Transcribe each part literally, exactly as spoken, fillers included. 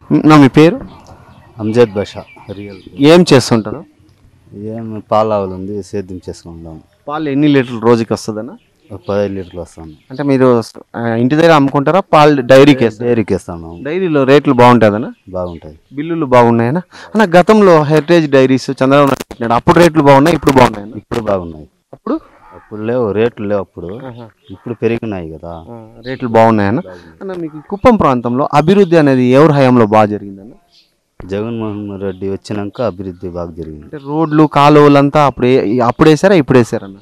నా మీ పేరు? అంజద్ బాషా. రియల్ ఏం చేస్తుంటారు? ఏం పాలు ఆవులు ఉంది, సేద్యం చేసుకుంటాం. పాలు ఎన్ని లీటర్లు రోజుకి వస్తుందన్న? ఒక పదహైదు లీటర్లు వస్తాను. అంటే మీరు ఆ, ఇంటి దగ్గర అమ్ముకుంటారా? పాలు డైరీకి వేస్తారు? డైరీకి వేస్తాను. డైరీలో రేట్లు బాగుంటుందన్న? బాగుంటాయి. బిల్లులు బాగున్నాయనా అన్న? గతంలో హెరిటేజ్ డైరీస్ చంద్రబాబు నాయుడు పెట్టినాడు, అప్పుడు రేట్లు బాగున్నాయి, ఇప్పుడు బాగున్నాయన్న? ఇప్పుడు బాగున్నాయి. అప్పుడు అప్పుడు లేవు, రేట్లు లేవు అప్పుడు. ఇప్పుడు పెరిగినాయి కదా, ఆ, రేట్లు బాగున్నాయన్న. అన్న మీకు ఈ కుప్పం ప్రాంతంలో అభివృద్ధి అనేది ఎవరి హయాంలో బాగా జరిగిందన్న? జగన్మోహన్ రెడ్డి వచ్చినాక అభివృద్ధి బాగా జరిగింది. అంటే రోడ్లు కాలువలంతా అప్పుడు ఏ- అప్పుడు వేసారా ఇప్పుడు వేసారన్న?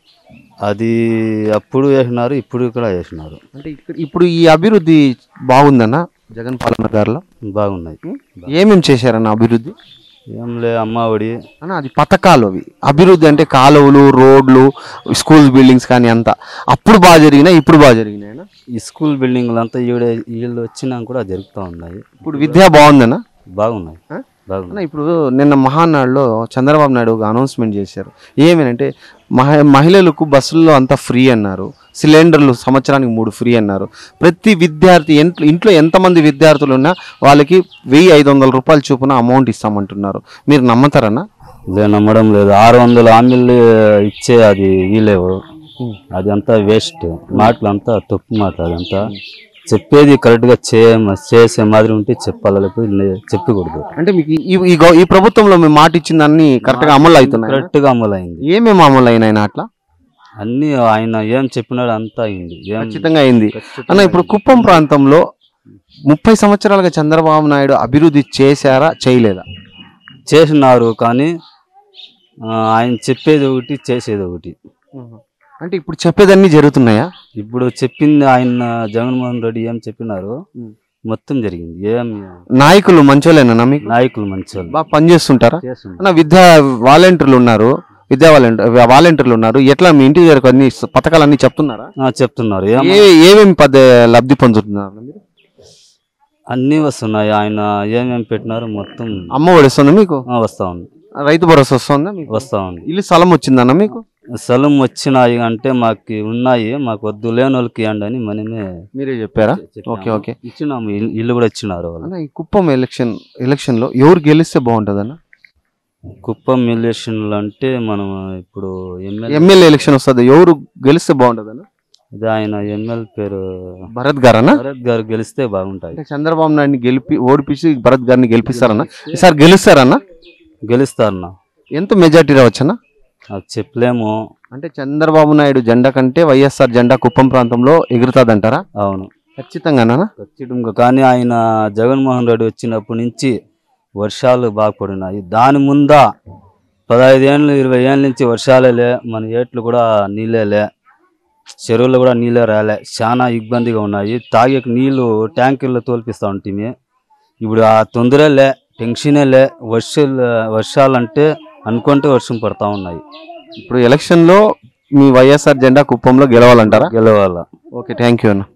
అది అప్పుడు వేసినారు, ఇప్పుడు కూడా వేసినారు. అంటే ఇక్కడ ఇప్పుడు ఈ అభివృద్ధి బాగుందన్న జగన్ పాలన గారిలో? బాగున్నాయి. ఏమేమి చేశారన్న అభివృద్ధి? ఏం లే, అమ్మఒడి. అన్న అది పథకాలు, అవి అభివృద్ధి అంటే కాలువలు, రోడ్లు, స్కూల్ బిల్డింగ్స్ కానీ అంతా అప్పుడు బాగా జరిగినాయి, ఇప్పుడు బాగా జరిగినాయన్న? ఈ స్కూల్ బిల్డింగ్లు అంతా ఈవిడ వీళ్ళు వచ్చినా కూడా జరుగుతూ ఉన్నాయి. ఇప్పుడు విద్య బాగుందన్న? బాగున్నాయి. ఆ? బాగున్నాయి. అన్న ఇప్పుడు నిన్న మహానాడులో చంద్రబాబు నాయుడు ఒక అనౌన్స్మెంట్ చేశారు. ఏమేనంటే మహ మహిళలకు బస్సుల్లో అంతా ఫ్రీ అన్నారు, సిలిండర్లు సంవత్సరానికి మూడు ఫ్రీ అన్నారు. ప్రతి విద్యార్థి ఇంట్లో ఇంట్లో ఎంతమంది విద్యార్థులు ఉన్నా వాళ్ళకి వెయ్యి ఐదు వందల రూపాయల చొప్పున అమౌంట్ ఇస్తామంటున్నారు. మీరు నమ్ముతారన్నా? లే, నమ్మడం లేదు. ఆరు వందల హామీలు ఇచ్చే అది వీలేవు, అది అంతా వేస్ట్ మాటలు, అంతా తప్పు మాటలు. అదంతా చెప్పేది కరెక్ట్గా చే చేసే మాదిరి ఉంటే చెప్పాలి, లేకపోతే చెప్పకూడదు. అంటే మీకు ఈ ఈ గవ- ఈ ప్రభుత్వంలో మేము మాట ఇచ్చింది అన్ని కరెక్ట్గా అమలు అవుతున్నాయి? కరెక్ట్గా అమలు అయింది. ఏమేమి అమలు అయినాయి అట్లా? అన్ని ఆయన ఏం చెప్పినాడు అంతా అయింది. ఏం ఖచ్చితంగా అయింది అన్న. ఇప్పుడు కుప్పం ప్రాంతంలో ముప్పై సంవత్సరాలుగా చంద్రబాబు నాయుడు అభివృద్ధి చేశారా చేయలేదా? చేసినారు, కానీ ఆ, ఆయన చెప్పేది ఒకటి చేసేది ఒకటి. అంటే ఇప్పుడు చెప్పేదన్నీ జరుగుతున్నాయా? ఇప్పుడు చెప్పింది ఆయన జగన్మోహన్ రెడ్డి ఏం చెప్పినారు మొత్తం జరిగింది. ఏం నాయకులు మంచోలేనా మీకు? నాయకులు మంచోళ్ళు బాగా పనిచేస్తుంటారా చేస్తున్నారు. అన్న? విద్యా వాలంటీర్లు ఉన్నారు, విద్యా వాలంటీర్ వాలంటీర్లు ఉన్నారు. ఎట్లా మీ ఇంటి దగ్గరకు అన్ని పథకాలన్నీ చెప్తున్నారా? ఆ, చెప్తున్నారు. ఏం ఏ ఏమేమి పద లబ్ధి పొందుతున్నారు మీరు? అన్నీ వస్తున్నాయి. ఆయన ఏమేమి పెట్టినారు మొత్తం అమ్మ ఒడి వస్తుందా మీకు? ఆ, వస్తా ఉంది. రైతు భరోసా వస్తుందా మీకు? వస్తా ఉంది. ఇల్లు స్థలం వచ్చిందన్న మీకు? స్థలం వచ్చినాయి అంటే మాకు ఉన్నాయి, మాకు వద్దు, లేని వాళ్ళకి ఇవ్వండి అని మనమే మీరే చెప్పారా? చెప్పాము. ఓకే ఓకే ఇచ్చినాము, ఇల్లు- ఇల్లు కూడా ఇచ్చినారు వాళ్ళు. అన్న ఈ కుప్పం ఎలక్షన్ ఎలక్షన్ లో ఎవరు గెలిస్తే బాగుంటుంది అన్న? కుప్పం ఎలక్షన్లు అంటే మనం ఇప్పుడు ఎమ్మెల్యే ఎమ్మెల్యే ఎలక్షన్ వస్తుంది, ఎవరు గెలిస్తే బాగుంటుంది అన్న? ఇది ఆయన ఎమ్మెల్యే పేరు భరత్ గారు అన్న? భరత్ గారు గెలిస్తే బాగుంటాయి. అంటే చంద్రబాబు నాయుడిని గెలిపి ఓడిపించి భరత్ గారిని గెలిపిస్తారన్న? ఈసారి గెలుస్తారన్న? గెలుస్తారన్నా, ఎంత మెజార్టీ రావచ్చన్న? అది చెప్పలేము. అంటే చంద్రబాబు నాయుడు జెండా కంటే వైఎస్ఆర్ జెండా కుప్పం ప్రాంతంలో ఎగురుతాదంటారా? అవును, ఖచ్చితంగా అన్న? ఖచ్చితంగా. కానీ ఆయన జగన్మోహన్ రెడ్డి వచ్చినప్పటి నుంచి వర్షాలు బాగా పడినాయి. దాని ముందా పదహైదు ఏళ్ళు ఇరవై ఏళ్ళ నుంచి వర్షాలే లే, మన ఏట్లు కూడా నీళ్ళే లే, చెరువులు కూడా నీళ్ళే రాలే, చాలా ఇబ్బందిగా ఉన్నాయి. తాగే నీళ్ళు ట్యాంకర్లో తోల్పిస్తూ ఉంటుంది. ఇప్పుడు ఆ తొందరే లే, టెన్షనే లే. వర్షాలు వర్షాలంటే అనుకుంటే వర్షం పడతా ఉన్నాయి. ఇప్పుడు ఎలక్షన్ లో మీ వైఎస్ఆర్ జెండా కుప్పంలో గెలవాలంటారా? గెలవాల. ఓకే, థ్యాంక్ యూ అన్న.